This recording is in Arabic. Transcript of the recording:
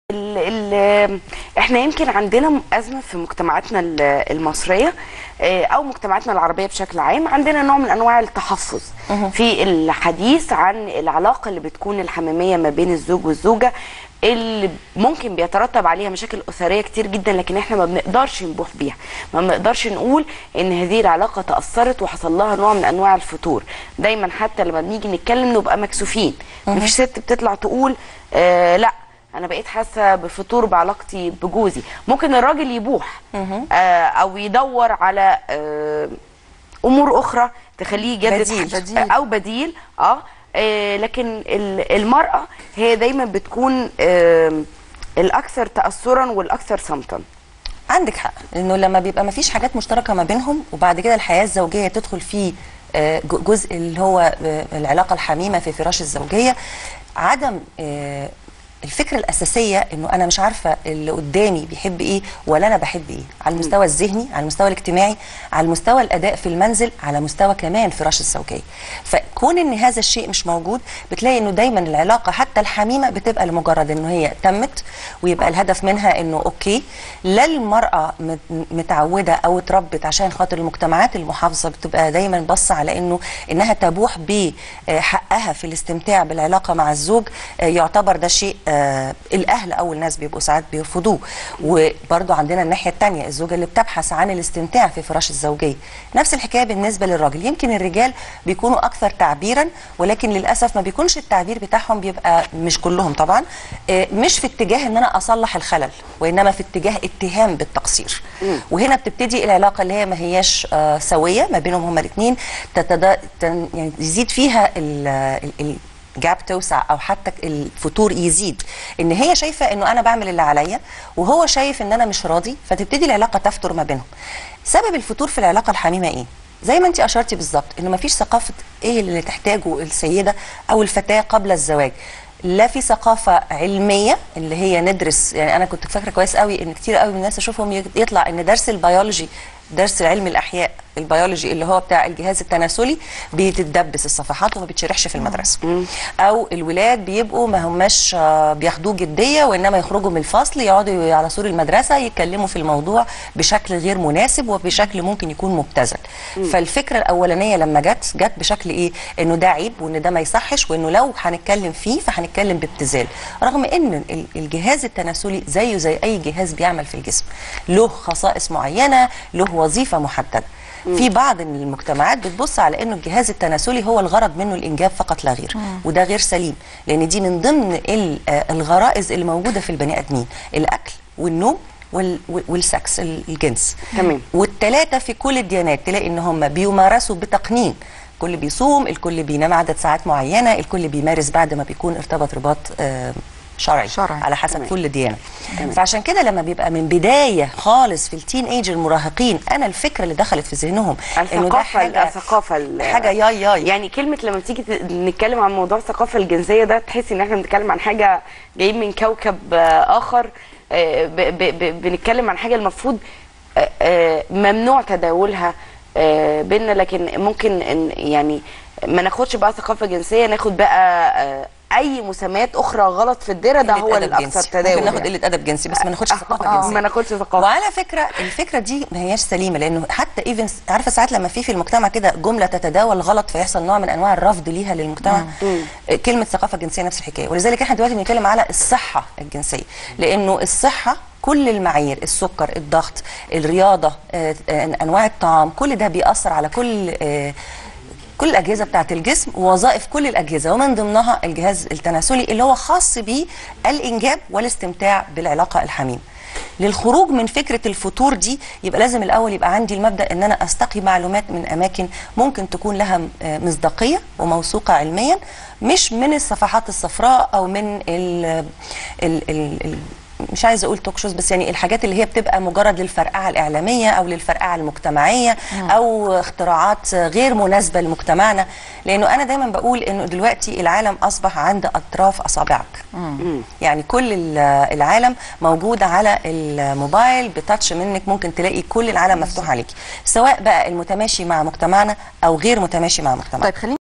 احنا يمكن عندنا أزمة في مجتمعاتنا المصرية أو مجتمعاتنا العربية بشكل عام. عندنا نوع من أنواع التحفظ في الحديث عن العلاقة اللي بتكون الحميمية ما بين الزوج والزوجة، اللي ممكن بيترتب عليها مشاكل أسرية كتير جدا، لكن احنا ما بنقدرش نبوح بيها، ما بنقدرش نقول ان هذه العلاقة تأثرت وحصل لها نوع من انواع الفتور. دايما حتى لما بنيجي نتكلم نبقى مكسوفين. مفيش ست بتطلع تقول لا انا بقيت حاسه بفتور بعلاقتي بجوزي. ممكن الراجل يبوح او يدور على امور اخرى تخليه يجدد بديل او بديل لكن المرأة هي دايما بتكون الأكثر تأثرا والأكثر صمتا. عندك حق، إنه لما بيبقى ما فيش حاجات مشتركة ما بينهم وبعد كده الحياة الزوجية تدخل فيه جزء اللي هو العلاقة الحميمة في فراش الزوجية، عدم الفكرة الأساسية إنه أنا مش عارفة اللي قدامي بيحب إيه ولا أنا بحب إيه، على المستوى الذهني، على المستوى الاجتماعي، على المستوى الأداء في المنزل، على مستوى كمان فراش الزوجية. فكون إن هذا الشيء مش موجود بتلاقي إنه دايما العلاقة حتى الحميمة بتبقى لمجرد إنه هي تمت ويبقى الهدف منها إنه أوكي. لا المرأة متعودة أو اتربت عشان خاطر المجتمعات المحافظة بتبقى دايما باصة على إنها تبوح بحقها في الاستمتاع بالعلاقة مع الزوج، يعتبر ده شيء الاهل او الناس بيبقوا ساعات بيرفضوه. وبرضو عندنا الناحيه الثانيه الزوجه اللي بتبحث عن الاستمتاع في فراش الزوجيه، نفس الحكايه بالنسبه للراجل. يمكن الرجال بيكونوا اكثر تعبيرا، ولكن للاسف ما بيكونش التعبير بتاعهم بيبقى، مش كلهم طبعا، مش في اتجاه ان انا اصلح الخلل، وانما في اتجاه اتهام بالتقصير. وهنا بتبتدي العلاقه اللي هي ما هياش سويه ما بينهم هما الاثنين، يعني يزيد فيها جاب توسع او حتى الفتور يزيد، ان هي شايفه انه انا بعمل اللي عليا وهو شايف ان انا مش راضي، فتبتدي العلاقه تفتر ما بينهم. سبب الفتور في العلاقه الحميمه ايه؟ زي ما انت اشرتي بالظبط، انه ما فيش ثقافه ايه اللي تحتاجه السيده او الفتاه قبل الزواج. لا في ثقافه علميه اللي هي ندرس، يعني انا كنت فاكره كويس قوي ان كتير قوي من الناس اشوفهم يطلع ان درس البيولوجي، درس علم الاحياء البيولوجي اللي هو بتاع الجهاز التناسلي، بيتدبس الصفحات وما بيتشرحش في المدرسه. او الولاد بيبقوا ما هماش بياخدوه جديه، وانما يخرجوا من الفصل يقعدوا على سور المدرسه يتكلموا في الموضوع بشكل غير مناسب وبشكل ممكن يكون مبتذل. فالفكره الاولانيه لما جت بشكل ايه؟ انه ده عيب وان ده ما يصحش، وانه لو هنتكلم فيه فهنتكلم بابتذال، رغم ان الجهاز التناسلي زيه زي اي جهاز بيعمل في الجسم، له خصائص معينه، له وظيفه محدده. في بعض المجتمعات بتبص على انه الجهاز التناسلي هو الغرض منه الانجاب فقط لا غير، وده غير سليم، لان دي من ضمن الغرائز اللي موجوده في البني ادمين، الاكل والنوم والسكس، الجنس. تمام. والثلاثه في كل الديانات تلاقي ان هم بيمارسوا بتقنين، الكل بيصوم، الكل بينام عدد ساعات معينه، الكل بيمارس بعد ما بيكون ارتبط رباط شرعي على حسب كل ديانه. فعشان كده لما بيبقى من بدايه خالص في التين ايج المراهقين، انا الفكره اللي دخلت في ذهنهم انه ده حاجه ياي يعني كلمه لما تيجي نتكلم عن موضوع الثقافه الجنسيه ده، تحسي ان احنا بنتكلم عن حاجه جايين من كوكب اخر. بنتكلم عن حاجه المفروض ممنوع تداولها بينا، لكن ممكن يعني ما ناخدش بقى ثقافه جنسيه، ناخد بقى اي مسميات اخرى غلط في الديره. ده هو الاكثر تداول. ممكن ناخد قله ادب جنسي، بس ما ناخدش ثقافه جنسيه. ما ناخدش ثقافه. وعلى فكره الفكره دي ما هياش سليمه، لانه حتى ايفن عارفه ساعات لما في المجتمع كده جمله تتداول غلط فيحصل نوع من انواع الرفض ليها للمجتمع. كلمه ثقافه جنسيه نفس الحكايه. ولذلك احنا دلوقتي بنتكلم على الصحه الجنسيه، لانه الصحه كل المعايير، السكر، الضغط، الرياضه، انواع الطعام، كل ده بيأثر على كل الأجهزة بتاعة الجسم ووظائف كل الأجهزة، ومن ضمنها الجهاز التناسلي اللي هو خاص بالإنجاب والاستمتاع بالعلاقة الحميمة. للخروج من فكرة الفتور دي يبقى لازم الأول يبقى عندي المبدأ إن أنا أستقي معلومات من أماكن ممكن تكون لها مصداقية وموثوقة علميا، مش من الصفحات الصفراء أو من مش عايزه اقول توك شوز، بس يعني الحاجات اللي هي بتبقى مجرد للفرقعه الاعلاميه او للفرقعه المجتمعيه او اختراعات غير مناسبه لمجتمعنا. لانه انا دايما بقول انه دلوقتي العالم اصبح عند اطراف اصابعك. يعني كل العالم موجود على الموبايل، بتاتش منك ممكن تلاقي كل العالم مفتوح عليكي، سواء بقى المتماشي مع مجتمعنا او غير متماشي مع مجتمعنا. طيب